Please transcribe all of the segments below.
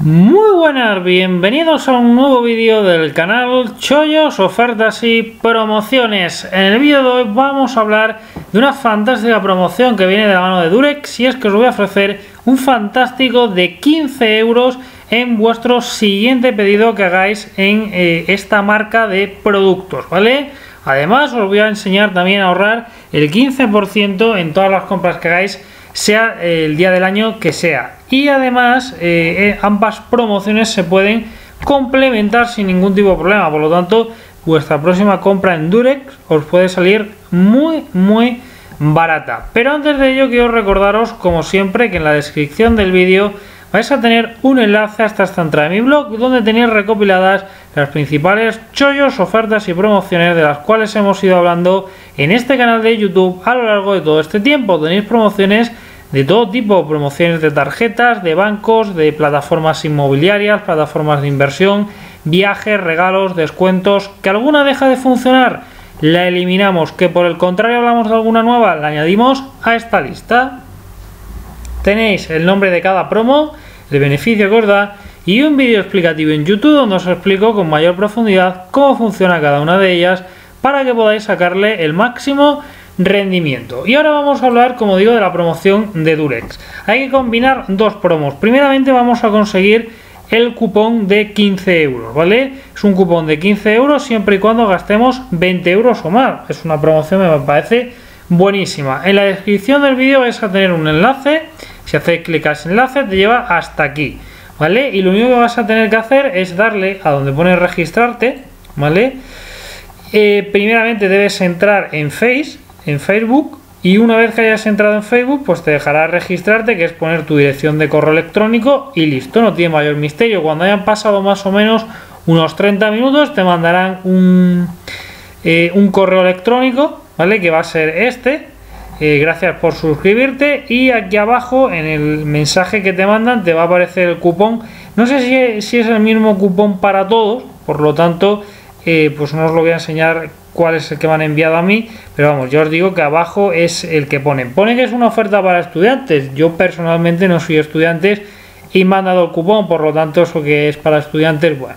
Muy buenas, bienvenidos a un nuevo vídeo del canal Chollos, Ofertas y Promociones. En el vídeo de hoy vamos a hablar de una fantástica promoción que viene de la mano de Durex, y es que os voy a ofrecer un fantástico de 15 euros en vuestro siguiente pedido que hagáis en esta marca de productos, ¿vale? Además os voy a enseñar también a ahorrar el 15% en todas las compras que hagáis, sea el día del año que sea. Y además ambas promociones se pueden complementar sin ningún tipo de problema, por lo tanto vuestra próxima compra en Durex os puede salir muy barata. Pero antes de ello quiero recordaros, como siempre, que en la descripción del vídeo vais a tener un enlace hasta esta entrada de mi blog, donde tenéis recopiladas las principales chollos, ofertas y promociones de las cuales hemos ido hablando en este canal de YouTube a lo largo de todo este tiempo. Tenéis promociones de todo tipo, promociones de tarjetas, de bancos, de plataformas inmobiliarias, plataformas de inversión, viajes, regalos, descuentos. ¿Que alguna deja de funcionar? La eliminamos. ¿Que por el contrario hablamos de alguna nueva? La añadimos a esta lista. Tenéis el nombre de cada promo, el beneficio que os da y un vídeo explicativo en YouTube donde os explico con mayor profundidad cómo funciona cada una de ellas para que podáis sacarle el máximo rendimiento. Y ahora vamos a hablar, como digo, de la promoción de Durex. Hay que combinar dos promos. Primeramente vamos a conseguir el cupón de 15 euros, ¿vale? Es un cupón de 15 euros siempre y cuando gastemos 20 euros o más. Es una promoción que me parece buenísima. En la descripción del vídeo vais a tener un enlace. Si hacéis clic a ese enlace te lleva hasta aquí, ¿vale? Y lo único que vas a tener que hacer es darle a donde pone registrarte, ¿vale? Primeramente debes entrar en Facebook, y una vez que hayas entrado en Facebook pues te dejará registrarte, que es poner tu dirección de correo electrónico y listo, no tiene mayor misterio. Cuando hayan pasado más o menos unos 30 minutos te mandarán un correo electrónico, ¿vale? Que va a ser este. Gracias por suscribirte, y aquí abajo en el mensaje que te mandan te va a aparecer el cupón. No sé si es el mismo cupón para todos, por lo tanto pues no os lo voy a enseñar cuál es el que me han enviado a mí, pero vamos, yo os digo que abajo es el que pone que es una oferta para estudiantes. Yo personalmente no soy estudiante y me han dado el cupón, por lo tanto eso que es para estudiantes, bueno,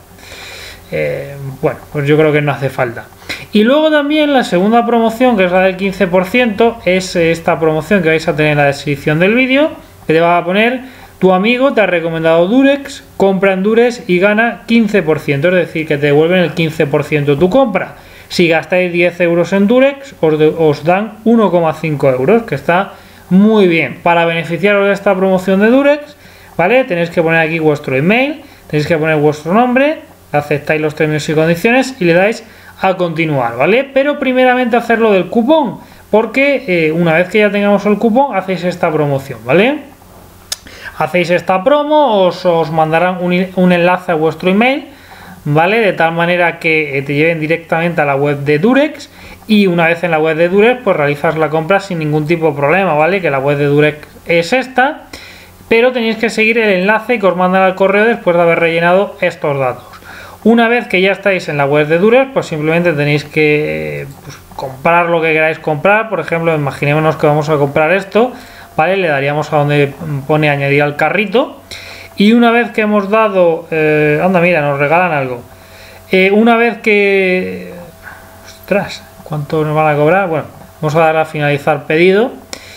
pues yo creo que no hace falta. Y luego también la segunda promoción, que es la del 15%, es esta promoción que vais a tener en la descripción del vídeo, que te va a poner: tu amigo te ha recomendado Durex, compra en Durex y gana 15%, es decir, que te devuelven el 15% de tu compra. Si gastáis 10 euros en Durex, os dan 1,5 euros, que está muy bien. Para beneficiaros de esta promoción de Durex, ¿vale? Tenéis que poner aquí vuestro email, tenéis que poner vuestro nombre, aceptáis los términos y condiciones y le dais a continuar, ¿vale? Pero primeramente hacerlo del cupón, porque una vez que ya tengamos el cupón, hacéis esta promoción, ¿vale? Hacéis esta promo, os mandarán un enlace a vuestro email, ¿vale? De tal manera que te lleven directamente a la web de Durex, y una vez en la web de Durex pues realizas la compra sin ningún tipo de problema, ¿vale? Que la web de Durex es esta, pero tenéis que seguir el enlace que os mandan al correo después de haber rellenado estos datos. Una vez que ya estáis en la web de Durex, pues simplemente tenéis que comprar lo que queráis comprar. Por ejemplo, imaginémonos que vamos a comprar esto, ¿vale? Le daríamos a donde pone añadir al carrito. Y una vez que hemos dado... anda, mira, nos regalan algo. Una vez que... Ostras, ¿cuánto nos van a cobrar? Bueno, vamos a dar a finalizar pedido.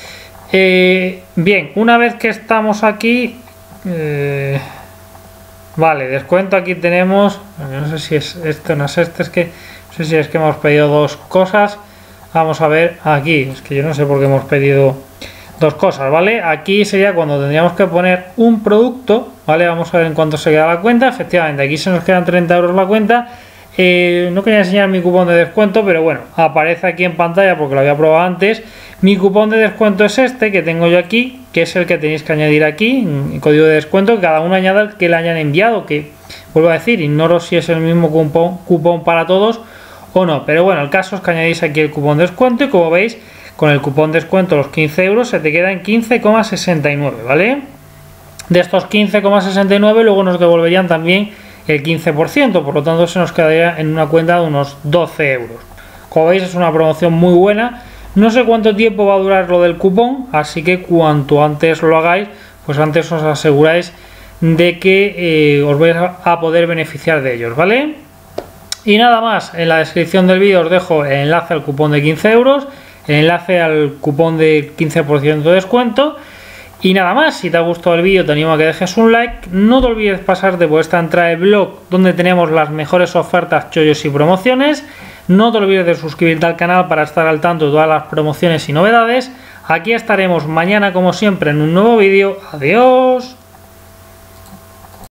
Bien, una vez que estamos aquí... vale, descuento aquí tenemos... No sé si es este o no es este, es que... No sé si es que hemos pedido dos cosas. Vamos a ver aquí, es que yo no sé por qué hemos pedido dos cosas, ¿vale? Aquí sería cuando tendríamos que poner un producto, ¿vale? Vamos a ver en cuánto se queda la cuenta. Efectivamente, aquí se nos quedan 30 euros la cuenta. No quería enseñar mi cupón de descuento, pero bueno, aparece aquí en pantalla porque lo había probado antes. Mi cupón de descuento es este que tengo yo aquí, que es el que tenéis que añadir aquí, en código de descuento. Cada uno añada el que le hayan enviado, que vuelvo a decir, ignoro si es el mismo cupón para todos o no, pero bueno, el caso es que añadís aquí el cupón de descuento, y como veis, con el cupón de descuento los 15 euros se te queda en 15,69, ¿vale? De estos 15,69 luego nos devolverían también el 15%, por lo tanto se nos quedaría en una cuenta de unos 12 euros. Como veis, es una promoción muy buena. No sé cuánto tiempo va a durar lo del cupón, así que cuanto antes lo hagáis, pues antes os aseguráis de que os vais a poder beneficiar de ellos, ¿vale? Y nada más, en la descripción del vídeo os dejo el enlace al cupón de 15 euros, el enlace al cupón de 15% de descuento. Y nada más, si te ha gustado el vídeo te animo a que dejes un like, no te olvides pasarte por esta entrada de blog donde tenemos las mejores ofertas, chollos y promociones. No te olvides de suscribirte al canal para estar al tanto de todas las promociones y novedades. Aquí estaremos mañana como siempre en un nuevo vídeo. Adiós.